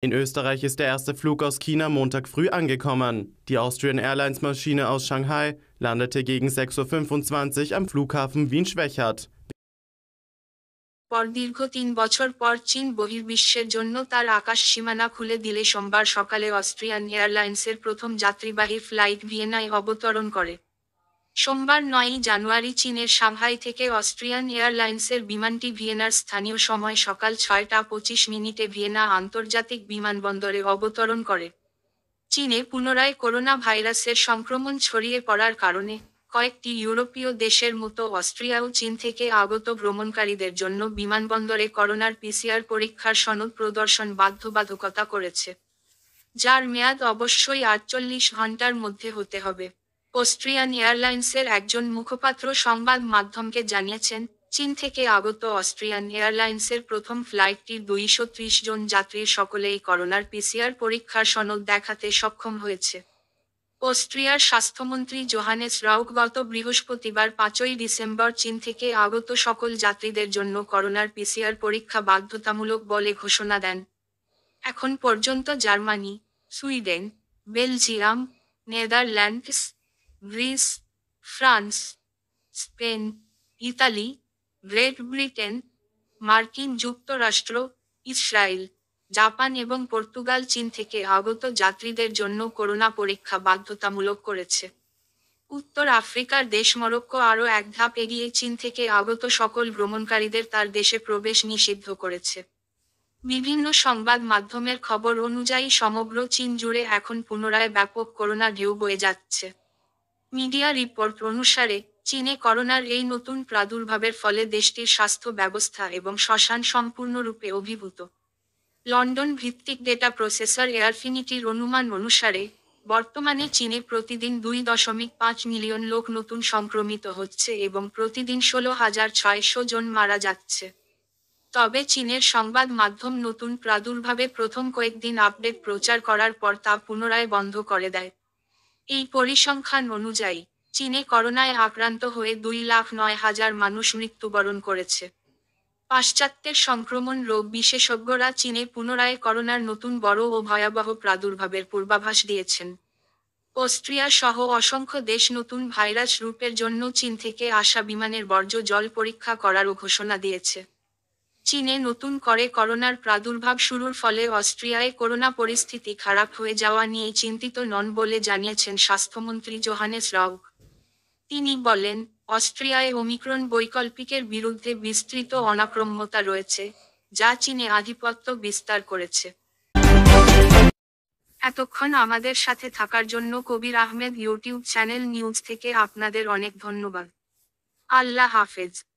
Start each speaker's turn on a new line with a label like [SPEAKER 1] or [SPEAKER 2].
[SPEAKER 1] In Österreich ist der erste Flug aus China Montag früh angekommen. Die Austrian Airlines Maschine aus Shanghai landete gegen 6:25 Uhr am Flughafen Wien-Schwechat।
[SPEAKER 2] দীর্ঘ ৩ বছর পর চীন বহির্বিশ্বের জন্য তার আকাশ সীমানা খুলে দিলে সোমবার সকালে অস্ট্রিয়ান এয়ারলাইন্সের প্রথম যাত্রীবাহী ফ্লাইট ভিয়েনায় অবতরণ করে। সোমবার ৯ জানুয়ারি চীনের সাংহাই থেকে অস্ট্রিয়ান এয়ারলাইন্সের বিমানটি ভিয়েনার স্থানীয় সময় সকাল ৬টা ২৫ মিনিটে ভিয়েনা আন্তর্জাতিক বিমানবন্দরে অবতরণ করে। চীনে পুনরায় করোনা ভাইরাসের সংক্রমণ ছড়িয়ে পড়ার কারণে কয়েকটি ইউরোপীয় দেশের মতো অস্ট্রিয়াও চীন থেকে আগত ভ্রমণকারীদের জন্য বিমানবন্দরে করোনার পিসিআর পরীক্ষার সনদ প্রদর্শন বাধ্যবাধকতা করেছে, যার মেয়াদ অবশ্যই ৪৮ ঘণ্টার মধ্যে হতে হবে। অস্ট্রিয়ান এয়ারলাইন্সের একজন মুখপাত্র সংবাদ মাধ্যমকে জানিয়েছেন, চীন থেকে আগত অস্ট্রিয়ান এয়ারলাইন্সের প্রথম ফ্লাইটটির ২৩০ জন যাত্রীর সকলেই করোনার পিসিআর পরীক্ষার সনদ দেখাতে সক্ষম হয়েছে। অস্ট্রিয়ার স্বাস্থ্যমন্ত্রী জোহানেস রাউখ গত বৃহস্পতিবার ৫ই ডিসেম্বর চীন থেকে আগত সকল যাত্রীদের জন্য করোনার পিসিআর পরীক্ষা বাধ্যতামূলক বলে ঘোষণা দেন। এখন পর্যন্ত Germany, Sweden, Belgium, Netherlands, Greece, France, Spain, Italy, Great Britain, মার্কিন যুক্তরাষ্ট্র, ইসরায়েল, জাপান এবং পর্তুগাল চীন থেকে আগত যাত্রীদের জন্য করোনা পরীক্ষা বাধ্যতামূলক করেছে। উত্তর আফ্রিকার দেশ মরক্কো আরও এক ধাপ এগিয়ে চীন থেকে আগত সকল ভ্রমণকারীদের তার দেশে প্রবেশ নিষিদ্ধ করেছে। বিভিন্ন সংবাদ মাধ্যমের খবর অনুযায়ী সমগ্র চীন জুড়ে এখন পুনরায় ব্যাপক করোনা ঢেউ বয়ে যাচ্ছে। মিডিয়া রিপোর্ট অনুসারে, চীনে করোনার এই নতুন প্রাদুর্ভাবের ফলে দেশটির স্বাস্থ্য ব্যবস্থা এবং শ্মশান সম্পূর্ণরূপে অভিভূত। লন্ডন ভিত্তিক ডেটা প্রসেসর এয়ারফিনিটির অনুমান অনুসারে, বর্তমানে চীনে প্রতিদিন ২.৫ মিলিয়ন লোক নতুন সংক্রমিত হচ্ছে এবং প্রতিদিন ১৬,৬০০ জন মারা যাচ্ছে। তবে চীনের সংবাদ মাধ্যম নতুন প্রাদুর্ভাবে প্রথম কয়েকদিন আপডেট প্রচার করার পর তা পুনরায় বন্ধ করে দেয়। এই পরিসংখ্যান অনুযায়ী, চীনে করোনায় আক্রান্ত হয়ে ২,০৯,০০০ মানুষ মৃত্যুবরণ করেছে। পাশ্চাত্যের সংক্রমণ রোগ বিশেষজ্ঞরা চীনে পুনরায় করোনার নতুন বড় ও ভয়াবহ প্রাদুর্ভাবের পূর্বাভাস দিয়েছেন। অস্ট্রিয়া সহ অসংখ্য দেশ নতুন ভাইরাস রূপের জন্য চীন থেকে আসা বিমানের বর্জ্য জল পরীক্ষা করারও ঘোষণা দিয়েছে। চীনে নতুন করে করোনার প্রাদুর্ভাব শুরুর ফলে অস্ট্রিয়ায় করোনা পরিস্থিতি খারাপ হয়ে যাওয়া নিয়ে চিন্তিত নন বলে জানিয়েছেন স্বাস্থ্যমন্ত্রী জোহানেস রাউখ। তিনি বলেন, অস্ট্রিয়ায় ওমিক্রন বৈকল্পিকের বিরুদ্ধে বিস্তৃত অনাক্রম্যতা রয়েছে, যা চীনে আধিপত্য বিস্তার করেছে। এতক্ষণ আমাদের সাথে থাকার জন্য Kabir Ahmed YouTube channel news থেকে আপনাদের অনেক ধন্যবাদ। আল্লাহ হাফেজ।